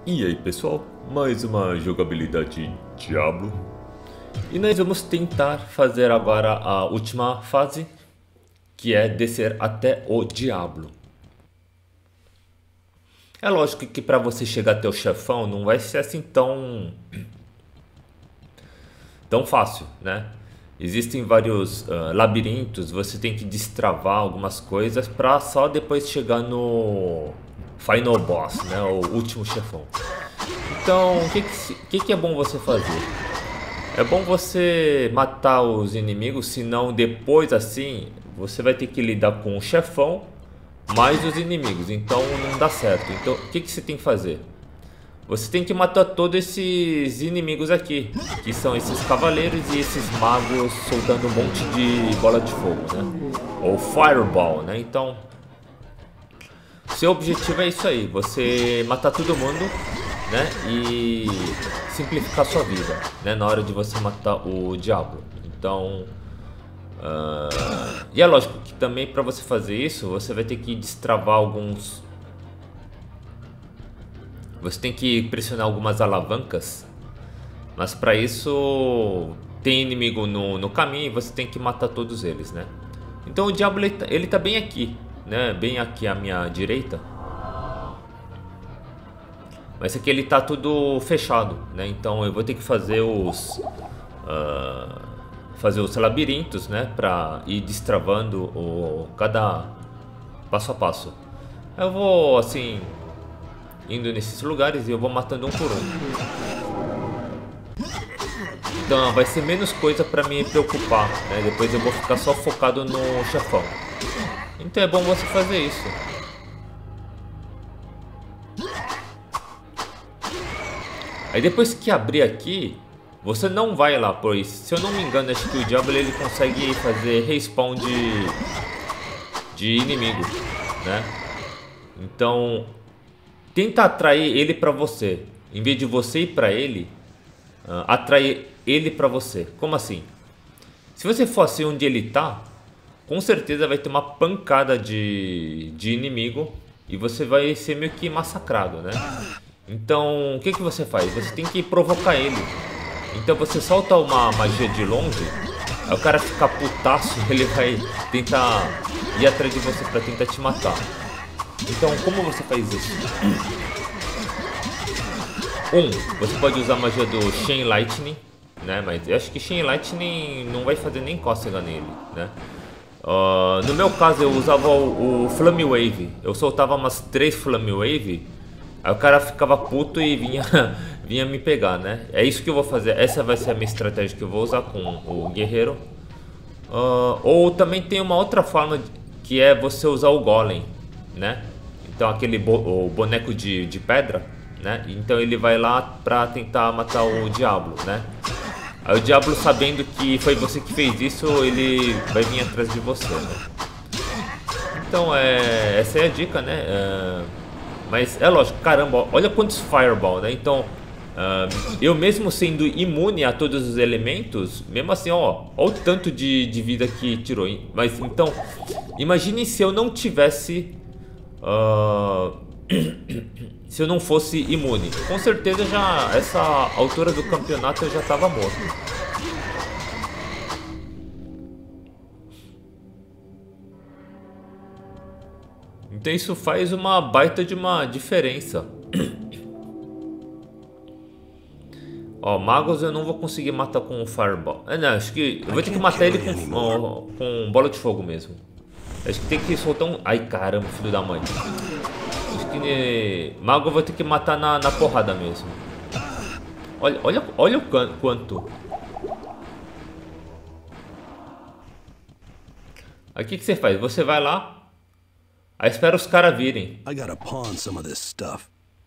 E aí pessoal, mais uma jogabilidade Diablo. E nós vamos tentar fazer agora a última fase, que é descer até o Diablo. É lógico que para você chegar até o chefão não vai ser assim tão fácil, né? Existem vários labirintos, você tem que destravar algumas coisas para só depois chegar no Final Boss, né? O último chefão. Então, o que é bom você fazer? É bom você matar os inimigos, senão depois assim você vai ter que lidar com o chefão mais os inimigos, então não dá certo. Então, o que você tem que fazer? Você tem que matar todos esses inimigos aqui, que são esses cavaleiros e esses magos soltando um monte de bola de fogo, né? Ou fireball, né? Então, seu objetivo é isso aí, você matar todo mundo, né? E simplificar sua vida, né? Na hora de você matar o Diablo. Então, e é lógico que também para você fazer isso, você vai ter que destravar alguns. Você tem que pressionar algumas alavancas, mas para isso tem inimigo no caminho e você tem que matar todos eles, né? Então o Diablo ele tá bem aqui, né? Bem aqui à minha direita. Mas aqui ele tá tudo fechado, né? Então eu vou ter que fazer os labirintos, né? Pra ir destravando cada passo a passo. Eu vou assim indo nesses lugares e eu vou matando um por um. Então vai ser menos coisa pra me preocupar, né? Depois eu vou ficar só focado no chefão. Então é bom você fazer isso. Aí depois que abrir aqui, você não vai lá, pois se eu não me engano, acho que o Diablo ele consegue fazer respawn de inimigo, né? Então, tenta atrair ele pra você. Em vez de você ir pra ele, atrair ele pra você. Como assim? Se você for assim onde ele tá, com certeza vai ter uma pancada de inimigo e você vai ser meio que massacrado, né? Então, o que você faz? Você tem que provocar ele. Então você solta uma magia de longe, aí o cara fica putaço, ele vai tentar ir atrás de você pra tentar te matar. Então, como você faz isso? Você pode usar a magia do Chain Lightning, né? Mas eu acho que Chain Lightning não vai fazer nem cócega nele, né? No meu caso, eu usava o Flame Wave. Eu soltava umas 3 Flame Wave. Aí o cara ficava puto e vinha me pegar, né? É isso que eu vou fazer. Essa vai ser a minha estratégia que eu vou usar com o guerreiro. Ou também tem uma outra forma que é você usar o Golem, né? Então aquele o boneco de pedra, né? Então ele vai lá pra tentar matar o Diablo, né? Aí o Diablo, sabendo que foi você que fez isso, ele vai vir atrás de você, né? Então essa é a dica, né? Mas é lógico, caramba, olha quantos Fireball, né? Então, eu mesmo sendo imune a todos os elementos, mesmo assim, ó o tanto de vida que tirou. Mas então, imagine se eu não tivesse... se eu não fosse imune. Com certeza já, essa altura do campeonato eu já tava morto. Então isso faz uma baita de uma diferença. Ó, magos eu não vou conseguir matar com o Fireball. Não, acho que eu vou ter que matar ele com bola de fogo mesmo. Acho que tem que soltar um... Ai, caramba, filho da mãe. Acho que mago eu vou ter que matar na porrada mesmo. Olha o quanto. Aí o que você faz? Você vai lá. Aí espera os caras virem. I gotta pawn some of this stuff.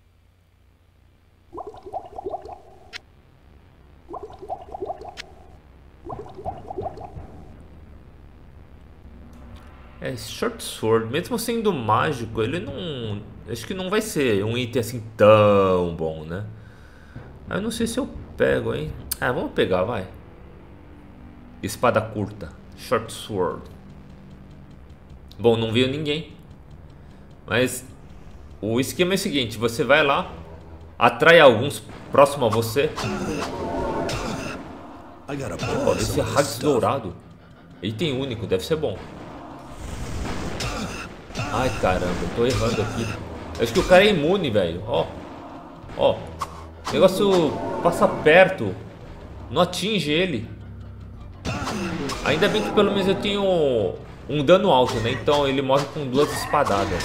Short Sword, mesmo sendo mágico, ele não... Acho que não vai ser um item assim tão bom, né? Eu não sei se eu pego, hein? Vamos pegar, vai. Espada curta. Short Sword. Bom, não veio ninguém. Mas o esquema é o seguinte, você vai lá, atrai alguns próximo a você. I gotta Ó, pawn esse some of this Hades stuff. dourado. Item único, deve ser bom. Ai, caramba, eu tô errando aqui. Acho que o cara é imune, velho. Ó. Ó. O negócio passa perto. Não atinge ele. Ainda bem que pelo menos eu tenho um dano alto, né? Então ele morre com 2 espadadas.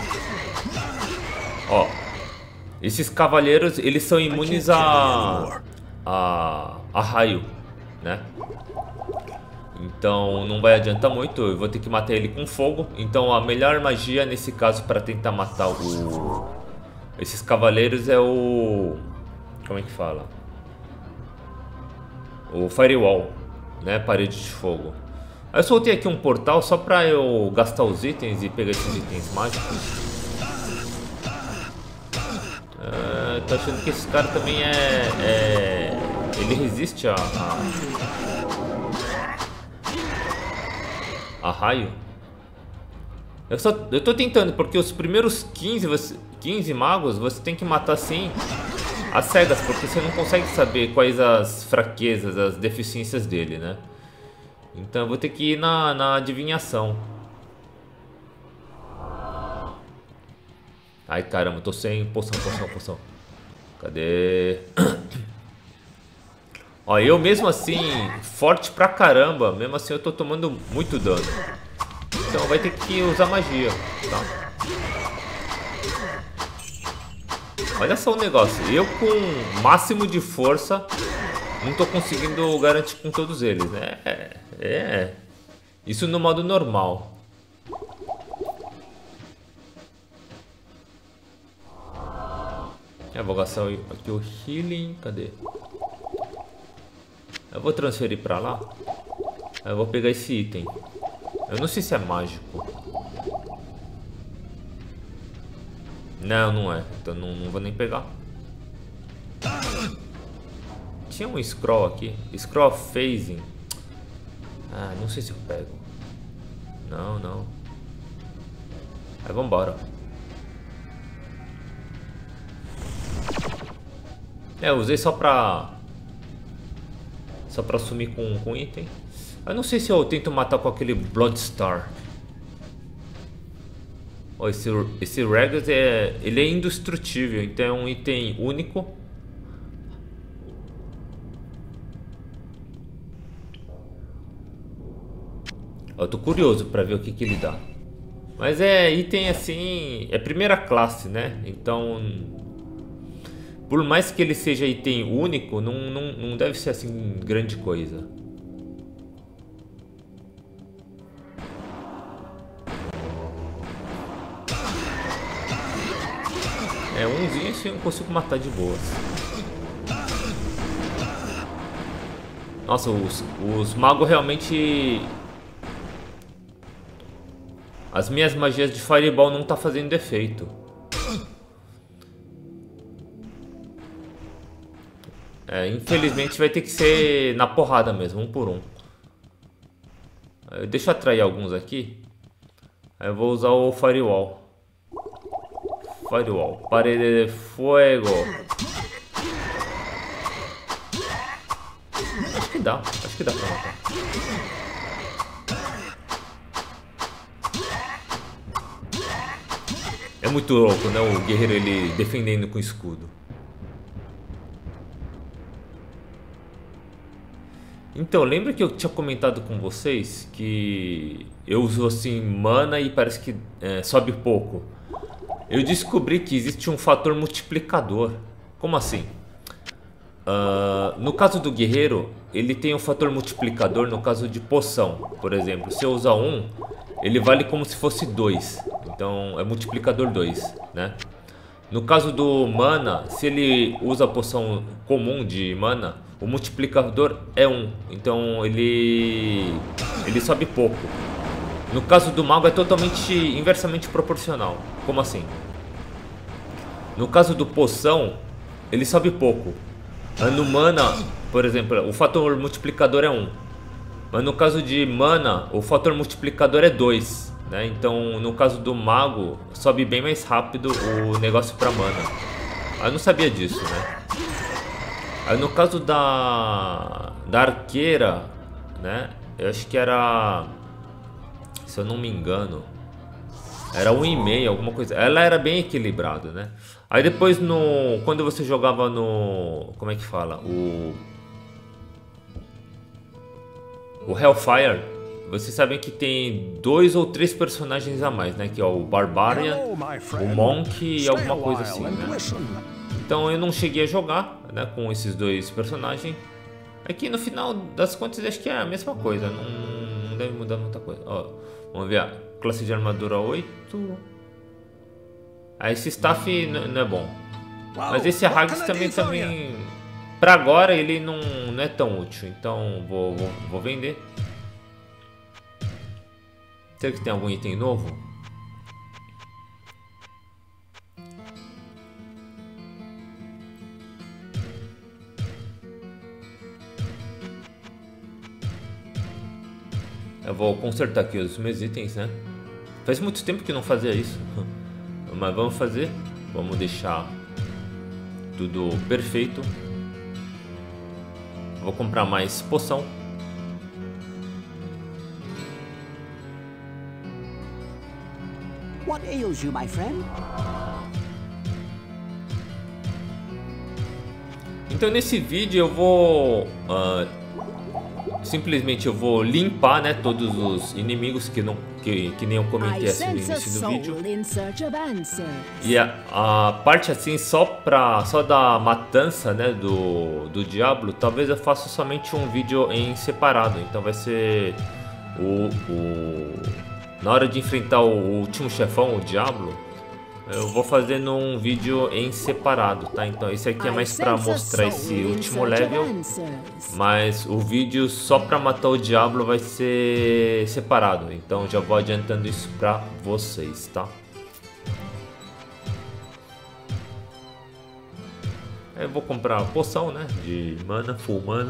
Ó. Esses cavaleiros, eles são imunes a raio, né? Então não vai adiantar muito, eu vou ter que matar ele com fogo. Então a melhor magia nesse caso para tentar matar esses cavaleiros é o... Como é que fala? O Firewall, né? Parede de fogo. Aí eu soltei aqui um portal só para eu gastar os itens e pegar esses itens mágicos. Tô achando que esse cara também ele resiste a raio. Eu tô tentando, porque os primeiros 15 magos você tem que matar assim às cegas, porque você não consegue saber quais as fraquezas, as deficiências dele, né? Então eu vou ter que ir na adivinhação. Ai, caramba, tô sem poção. Cadê? Ó, eu mesmo assim, forte pra caramba, mesmo assim eu tô tomando muito dano. Então vai ter que usar magia, tá? Olha só o negócio, eu com máximo de força não tô conseguindo garantir com todos eles, né? Isso no modo normal. Eu vou gastar aqui o healing, cadê? Eu vou transferir pra lá. Eu vou pegar esse item. Eu não sei se é mágico. Não é. Então não vou nem pegar. Tinha um scroll aqui. Scroll phasing. Ah, não sei se eu pego. Não. Aí vambora. Eu usei só pra sumir com item. Eu não sei se eu tento matar com aquele Bloodstar. Oh, esse Regus ele é indestrutível, então é um item único. Eu tô curioso pra ver o que ele dá. Mas é item assim, é primeira classe, né? Então, por mais que ele seja item único, não deve ser assim grande coisa. Umzinho assim eu consigo matar de boas. Nossa, os magos realmente... As minhas magias de Fireball não tá fazendo efeito. Infelizmente vai ter que ser na porrada mesmo, um por um. Deixa eu atrair alguns aqui. Aí eu vou usar o Firewall. Parede de fogo. Acho que dá pra matar. É muito louco, né? O guerreiro ele defendendo com escudo. Então, lembra que eu tinha comentado com vocês que eu uso assim mana e parece que sobe pouco. Eu descobri que existe um fator multiplicador. Como assim? No caso do guerreiro, ele tem um fator multiplicador no caso de poção. Por exemplo, se eu usar 1, ele vale como se fosse 2. Então é multiplicador 2, né? No caso do mana, se ele usa a poção comum de mana, o multiplicador é 1. Então ele sobe pouco. No caso do mago é totalmente inversamente proporcional. Como assim? No caso do poção, ele sobe pouco. No mana, por exemplo, o fator multiplicador é 1. Mas no caso de mana, o fator multiplicador é 2, né? Então no caso do mago, sobe bem mais rápido o negócio para mana. Eu não sabia disso, né? Aí no caso da arqueira, né? Eu acho que era, se eu não me engano, era 1,5, alguma coisa. Ela era bem equilibrada, né? Aí depois quando você jogava no, como é que fala? O Hellfire, vocês sabem que tem 2 ou 3 personagens a mais, né? Que é o Barbarian, o Monk e alguma coisa assim, né? Então eu não cheguei a jogar, né, com esses 2 personagens. Aqui no final das contas acho que é a mesma coisa, não deve mudar muita coisa. Ó, vamos ver a classe de armadura 8. Esse staff não é bom. Mas esse Hags também, pra agora ele não é tão útil, então vou vender. Será que tem algum item novo? Eu vou consertar aqui os meus itens, né? Faz muito tempo que não fazia isso. Mas vamos fazer. Vamos deixar tudo perfeito. Vou comprar mais poção. What ails you, my friend? Então nesse vídeo eu vou simplesmente eu vou limpar, né, todos os inimigos que nem eu comentei assim no início do vídeo. E a parte assim só da matança, né, do Diablo, talvez eu faça somente um vídeo em separado. Então vai ser na hora de enfrentar o último chefão, o Diablo, eu vou fazendo um vídeo em separado, tá? Então esse aqui é mais pra mostrar esse último level, mas o vídeo só pra matar o Diablo vai ser separado. Então já vou adiantando isso pra vocês, tá? Eu vou comprar a poção, né, de mana, full mana.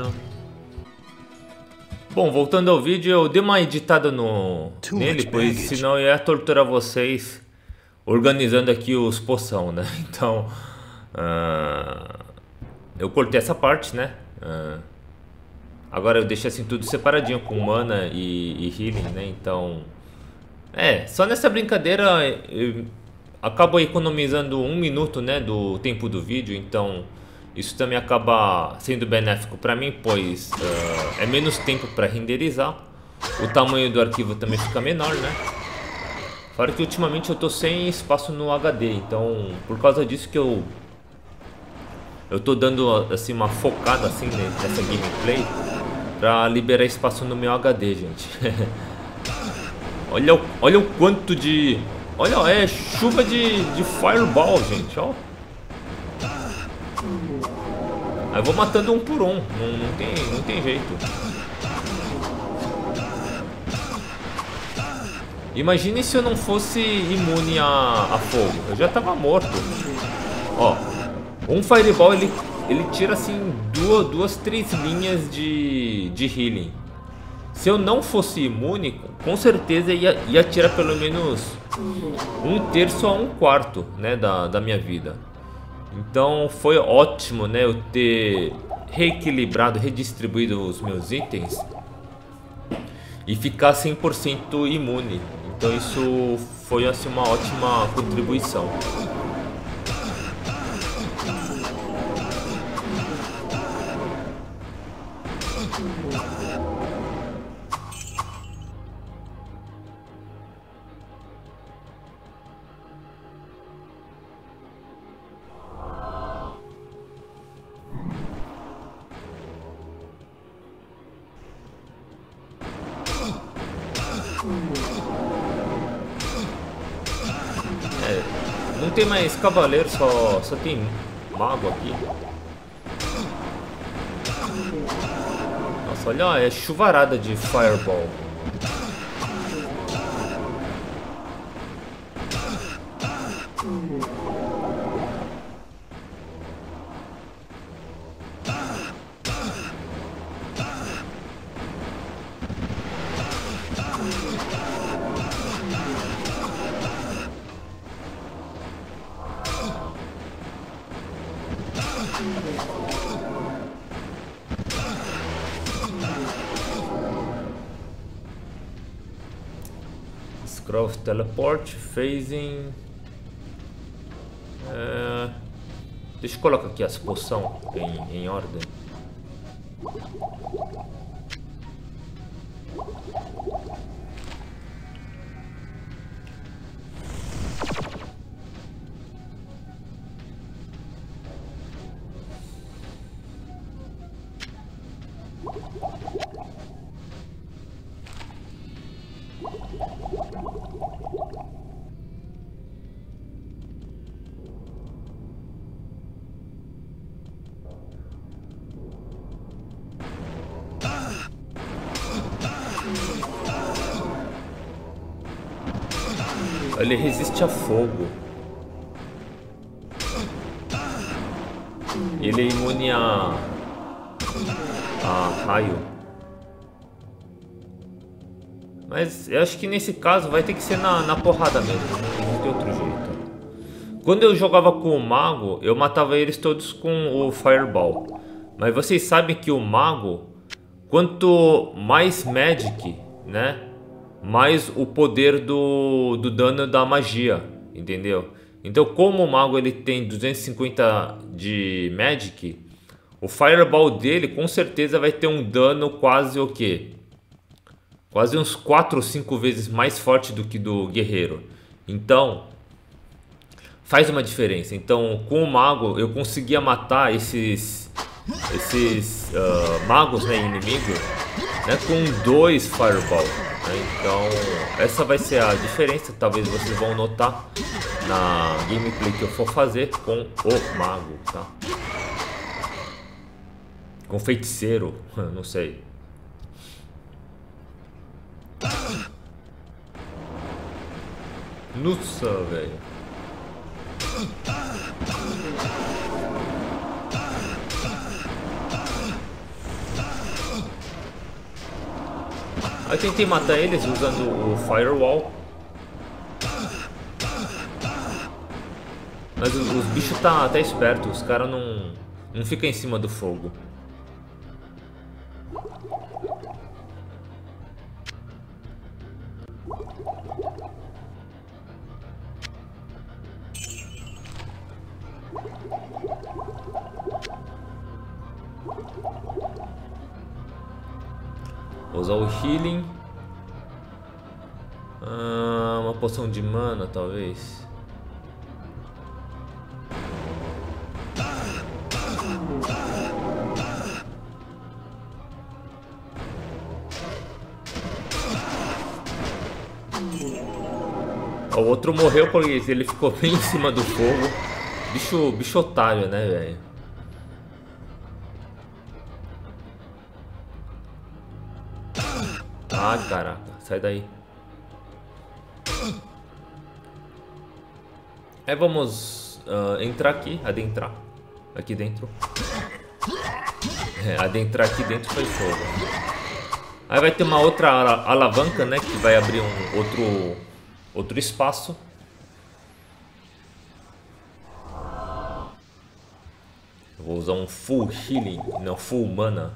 Bom, voltando ao vídeo, eu dei uma editada nele, pois senão eu ia torturar vocês organizando aqui os poção, né? Então, eu cortei essa parte, né? Agora eu deixei assim tudo separadinho com mana e healing, né? Então, só nessa brincadeira eu acabo economizando 1 minuto, né, do tempo do vídeo. Então isso também acaba sendo benéfico para mim, pois é menos tempo para renderizar. O tamanho do arquivo também fica menor, né? Fora que ultimamente eu tô sem espaço no HD, então por causa disso que eu tô dando assim uma focada assim nessa gameplay para liberar espaço no meu HD, gente. olha o quanto de... Olha, é chuva de fireball, gente, ó. Aí eu vou matando um por um, não tem jeito. Imagine se eu não fosse imune a fogo, eu já tava morto. Ó, um fireball ele tira assim 3 linhas de healing. Se eu não fosse imune, com certeza ia tirar pelo menos 1/3 a 1/4, né, da minha vida. Então foi ótimo, né, eu ter reequilibrado, redistribuído os meus itens e ficar 100% imune. Então isso foi assim uma ótima contribuição. Não tem mais cavaleiro, só tem mago aqui. Nossa, olha, é chuvarada de fireball. Scroll of Teleport, Phasing. Deixa eu colocar aqui as poções em ordem. Ele resiste a fogo. Ele é imune a raio. Mas eu acho que nesse caso vai ter que ser na porrada mesmo. Não tem outro jeito. Quando eu jogava com o mago, eu matava eles todos com o Fireball. Mas vocês sabem que o mago, quanto mais Magic, né? Mais o poder do dano da magia, entendeu? Então, como o mago ele tem 250 de Magic, o Fireball dele com certeza vai ter um dano quase o quê? Quase uns 4 ou 5 vezes mais forte do que do guerreiro. Então, faz uma diferença. Então, com o mago eu conseguia matar esses magos, né, inimigos, né, com 2 Fireball. Então essa vai ser a diferença, talvez vocês vão notar na gameplay que eu for fazer com o mago, tá? Com feiticeiro, não sei. Nossa, velho. Eu tentei matar eles usando o Firewall. Mas os bichos tá esperto, os caras não ficam em cima do fogo. Vou usar o Healing. Uma poção de mana, talvez. O outro morreu porque ele ficou bem em cima do fogo. Bicho otário, né, velho? Ah, caraca, sai daí. Aí vamos entrar aqui, adentrar. Aqui dentro. Adentrar aqui dentro foi fogo. Aí vai ter uma outra alavanca, né? Que vai abrir um outro espaço. Eu vou usar um full healing, não, full mana.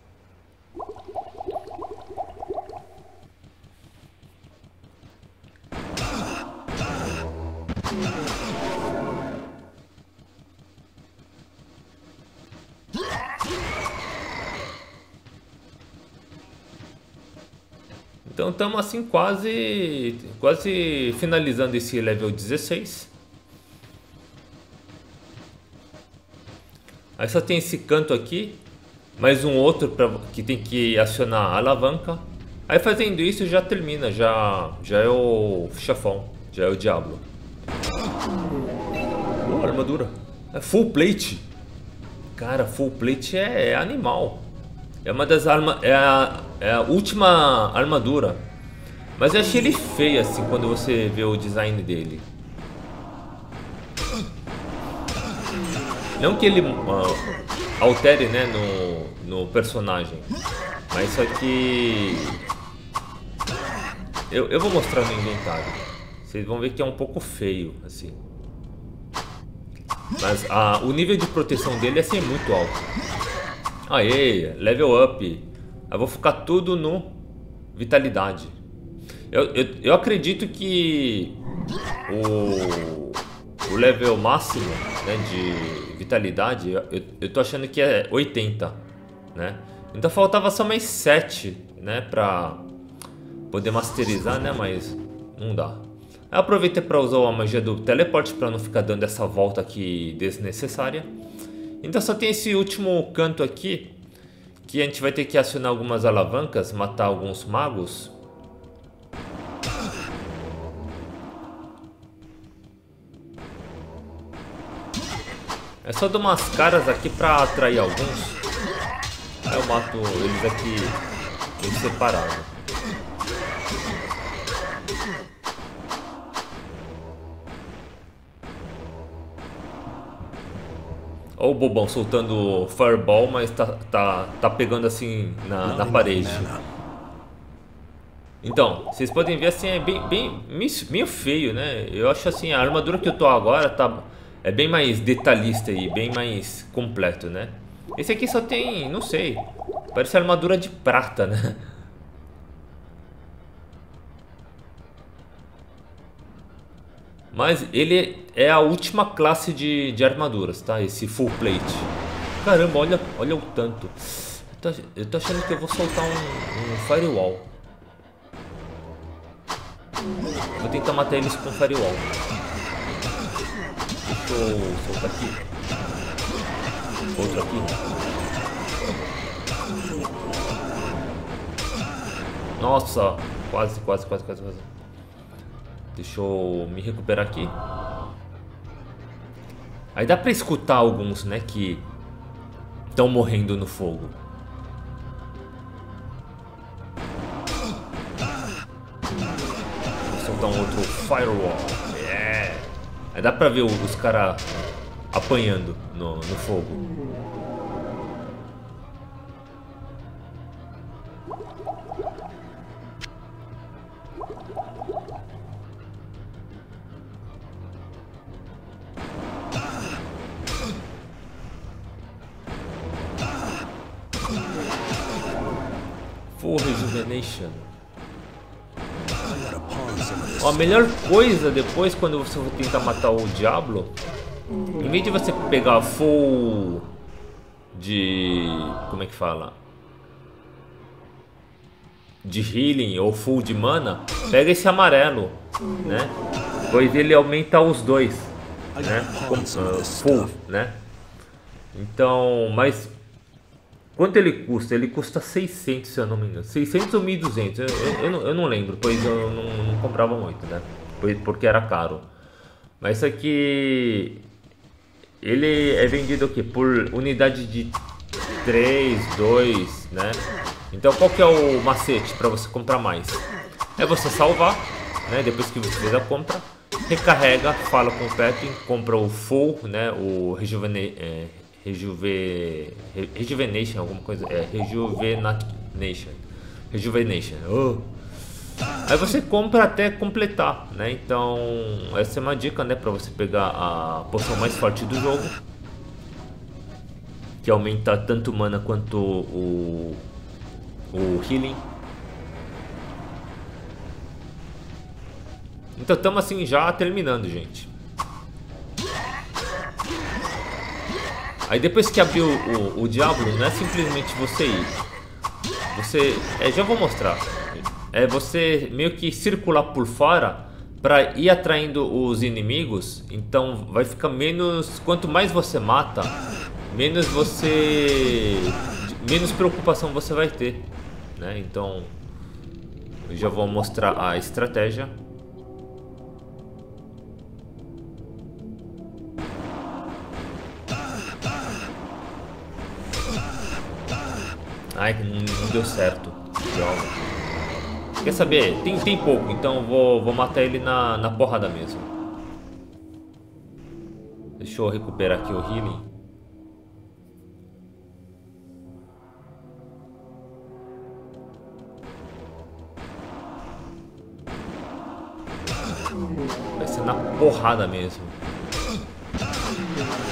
Então estamos assim quase finalizando esse level 16. Aí só tem esse canto aqui, mais um outro que tem que acionar a alavanca. Aí fazendo isso já termina, já é o chefão, já é o diabo. Armadura. É full plate. Cara, full plate é animal. É uma das armas, é a última armadura. Mas eu achei ele feio assim quando você vê o design dele. Não que ele altere, né, no personagem, mas só que eu vou mostrar no inventário. Vocês vão ver que é um pouco feio assim. Mas o nível de proteção dele é assim muito alto. Aê, level up. Eu vou focar tudo no vitalidade. Eu acredito que o level máximo, né, de vitalidade, eu tô achando que é 80, né? Então faltava só mais 7, né, pra poder masterizar, né, mas não dá. Eu aproveitei para usar a magia do teleporte para não ficar dando essa volta aqui desnecessária. Então só tem esse último canto aqui, que a gente vai ter que acionar algumas alavancas, matar alguns magos. É só dar umas caras aqui para atrair alguns. Aí eu mato eles aqui em separado. Olha o bobão soltando fireball, mas tá pegando assim na parede. Então, vocês podem ver assim, é meio feio, né? Eu acho assim, a armadura que eu tô agora é bem mais detalhista e bem mais completo, né? Esse aqui só tem, não sei, parece armadura de prata, né? Mas ele é a última classe de armaduras, tá? Esse full plate. Caramba, olha o tanto. Eu tô achando que eu vou soltar um firewall. Vou tentar matar eles com firewall. Deixa eu soltar aqui. Outro aqui. Nossa, quase. Deixa eu me recuperar aqui. Aí dá pra escutar alguns, né, que estão morrendo no fogo. Vou soltar um outro firewall. Yeah. Aí dá pra ver os caras apanhando no fogo. Full Rejuvenation. Ó, a melhor coisa depois, quando você for tentar matar o Diablo, em vez de você pegar full de... como é que fala? De healing ou full de mana, pega esse amarelo, né? Pois ele aumenta os dois, né? Full, né? Então, mas... quanto ele custa? Ele custa 600, se eu não me engano. 600 ou 1.200, eu não lembro, pois eu não comprava muito, né? Porque era caro. Mas isso aqui... ele é vendido aqui por unidade de 3, 2, né? Então qual que é o macete para você comprar mais? É você salvar, né? Depois que você fez a compra, recarrega, fala com o Pepe, compra o full, né? O Rejuvenation, alguma coisa, Rejuvenation. Oh. Aí você compra até completar, né? Então essa é uma dica, né, para você pegar a poção mais forte do jogo, que aumenta tanto mana quanto o healing. Então estamos assim já terminando, gente. Aí depois que abrir o Diablo, não é simplesmente você ir. Já vou mostrar. É você meio que circular por fora para ir atraindo os inimigos. Então vai ficar menos... quanto mais você mata, menos preocupação você vai ter, né? Então eu já vou mostrar a estratégia. Ai, não deu certo. Quer saber? Tem pouco, então vou matar ele na porrada mesmo. Deixa eu recuperar aqui o healing. Vai ser na porrada mesmo.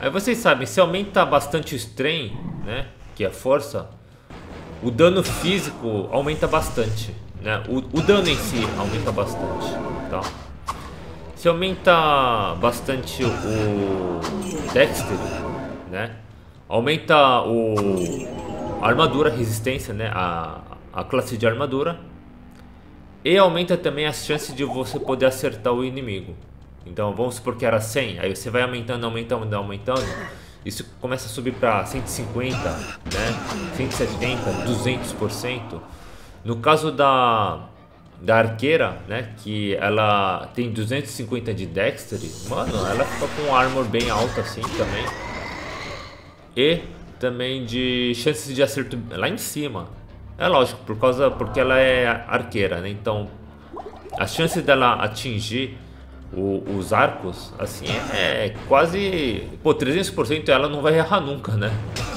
Aí vocês sabem, se aumenta bastante o strain, né, que é a força, o dano físico aumenta bastante, né? O dano em si aumenta bastante, tá? Se aumenta bastante o Dexter, né? Aumenta a armadura, resistência, né? A classe de armadura. E aumenta também as chances de você poder acertar o inimigo. Então vamos supor que era 100, aí você vai aumentando, aumentando, aumentando. Isso começa a subir para 150, né? 170, 200%. No caso da arqueira, né? Que ela tem 250 de Dexterity, mano, ela fica com um armor bem alto assim também. E também de chances de acerto lá em cima. É lógico, porque ela é arqueira, né? Então as chances dela atingir os arcos, assim, é quase... Pô, 300% ela não vai errar nunca, né?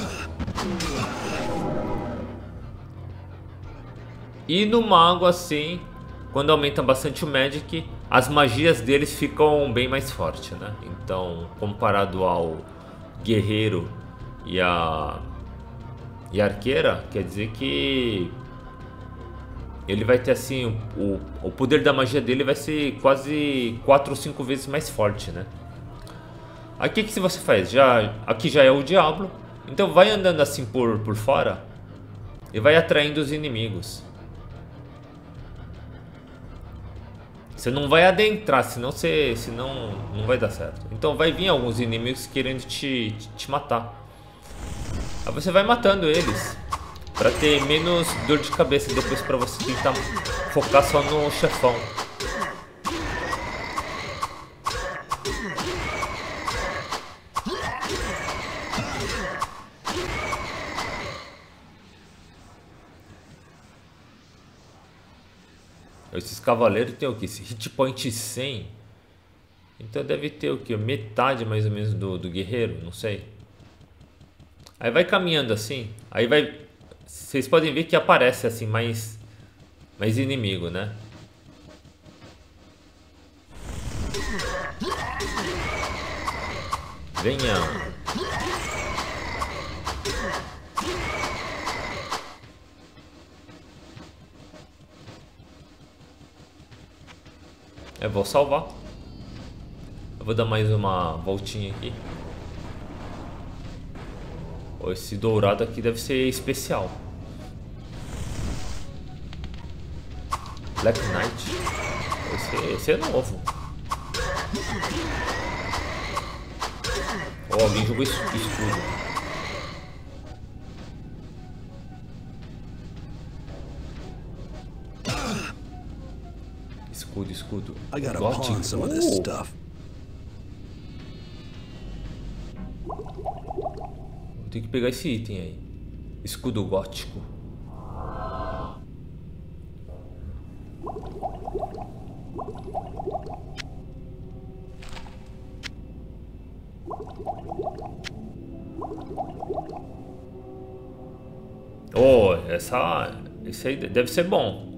E no mago, assim, quando aumenta bastante o Magic, as magias deles ficam bem mais fortes, né? Então, comparado ao guerreiro e a arqueira, quer dizer que ele vai ter assim, o poder da magia dele vai ser quase 4 ou 5 vezes mais forte, né? Aqui que você faz? Aqui já é o Diablo, então vai andando assim por fora e vai atraindo os inimigos. Você não vai adentrar, senão não vai dar certo. Então vai vir alguns inimigos querendo te matar. Aí você vai matando eles pra ter menos dor de cabeça depois, pra você tentar focar só no chefão. Esses cavaleiros tem o que? Esse hit point 100. Então deve ter o que? Metade mais ou menos do guerreiro, não sei. Aí vai caminhando assim, aí vai... Vocês podem ver que aparece assim mais inimigo, né? Venha. Eu vou salvar. Eu vou dar mais uma voltinha aqui. Esse dourado aqui deve ser especial. Black Knight. Esse é novo. Oh, alguém jogou escudo. Escudo. I gotta pawn some of this stuff. Vou ter que pegar esse item aí. Escudo gótico. Oh, esse aí deve ser bom.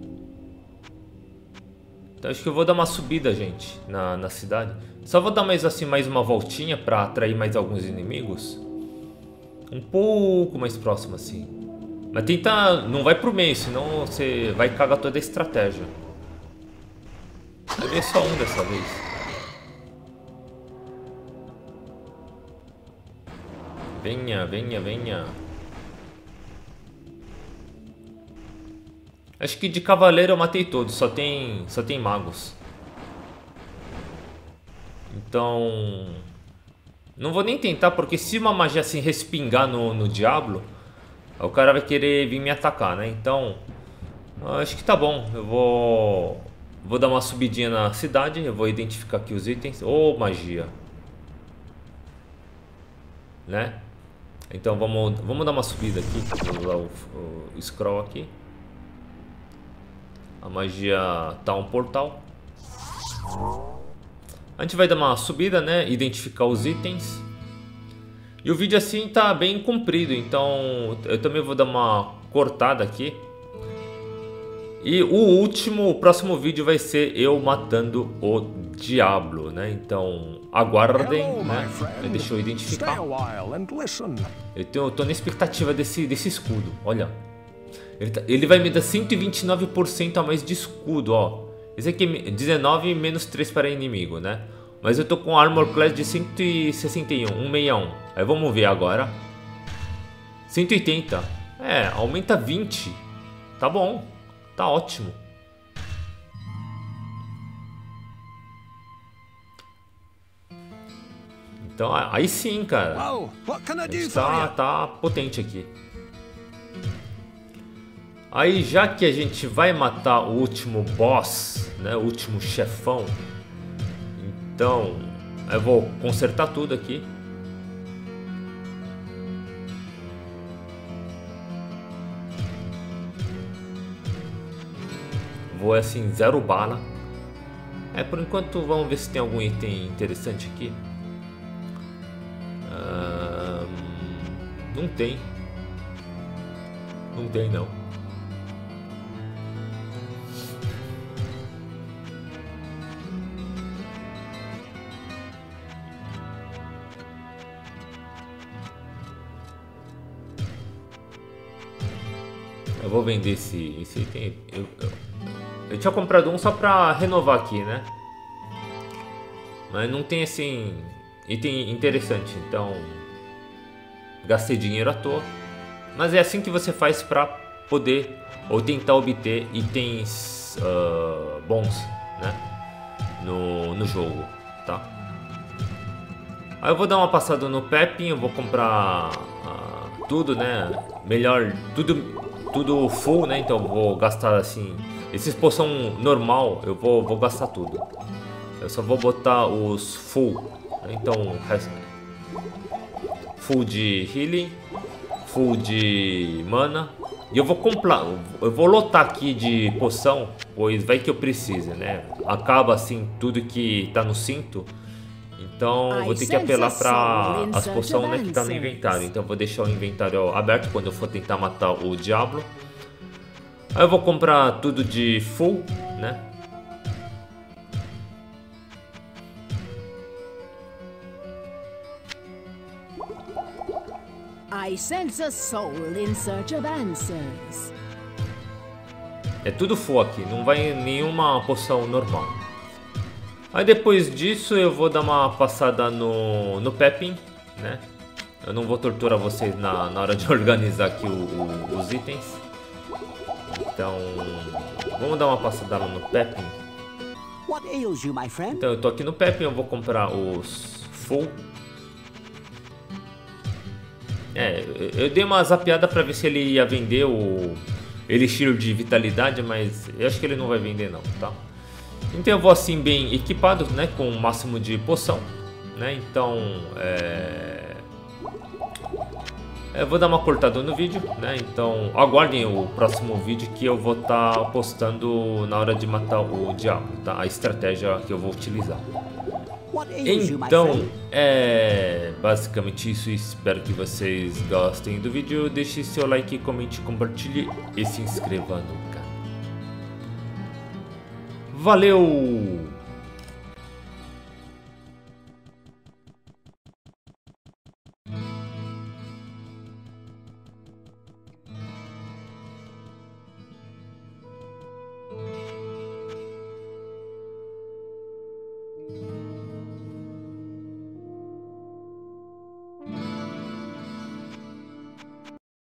Então acho que eu vou dar uma subida, gente, na cidade. Só vou dar mais uma voltinha pra atrair mais alguns inimigos. Um pouco mais próximo assim. Mas tenta... Não vai pro meio, senão você vai cagar toda a estratégia. Vai ver só um dessa vez. Venha. Acho que de cavaleiro eu matei todos, só tem magos. Então... Não vou nem tentar, porque se uma magia assim respingar no Diablo, o cara vai querer vir me atacar, né? Então, acho que tá bom. Eu vou dar uma subidinha na cidade, eu vou identificar aqui os itens. Oh, magia. Né? Então vamos dar uma subida aqui. Vou usar o scroll aqui. A magia tá um portal. A gente vai dar uma subida, né? Identificar os itens. E o vídeo assim tá bem comprido, então eu também vou dar uma cortada aqui. E o próximo vídeo vai ser eu matando o Diablo, né? Então aguardem, né? Deixa eu identificar. Eu tô na expectativa desse escudo, olha. Ele vai me dar 129% a mais de escudo, ó. Esse aqui é 19 menos 3 para inimigo, né? Mas eu tô com Armor Class de 161, 161. Aí vamos ver agora. 180. É, aumenta 20. Tá bom. Tá ótimo. Então, aí sim, cara. A gente tá potente aqui. Aí, já que a gente vai matar o último boss, né? O último chefão. Então, eu vou consertar tudo aqui. Vou assim, 0 bala. Por enquanto, vamos ver se tem algum item interessante aqui. Não tem. Não tem, não. Eu vou vender esse item. Eu tinha comprado um só pra renovar aqui, né? Mas não tem assim item interessante, então gastei dinheiro à toa. Mas é assim que você faz pra poder ou tentar obter itens bons, né? No jogo, tá? Aí eu vou dar uma passada no Peppin, eu vou comprar tudo, né? Melhor, tudo full, né? Então eu vou gastar assim. Esses poção normal, eu vou gastar tudo. Eu só vou botar os full. Então, full de healing, full de mana. E eu vou lotar aqui de poção, pois vai que eu precise, né? Acaba assim tudo que tá no cinto. Então eu vou ter que apelar para as poções, né, que tá no inventário. Então eu vou deixar o inventário aberto quando eu for tentar matar o Diablo. Aí eu vou comprar tudo de full, né? I sense a soul in search of answers. É tudo full aqui, não vai nenhuma poção normal. Aí depois disso eu vou dar uma passada no Peppin, né? Eu não vou torturar vocês na hora de organizar aqui os itens. Então, vamos dar uma passada no Peppin. Então eu tô aqui no Peppin, eu vou comprar os full. Eu dei uma zapeada pra ver se ele ia vender o Elixir de Vitalidade, mas eu acho que ele não vai vender não, tá? Então eu vou assim bem equipado, né, com o máximo de poção, né? Então eu vou dar uma cortada no vídeo, né? Então aguardem o próximo vídeo que eu vou estar postando na hora de matar o Diablo, tá? A estratégia que eu vou utilizar. Então é basicamente isso. Espero que vocês gostem do vídeo. Deixe seu like, comente, compartilhe e se inscreva no canal. Valeu!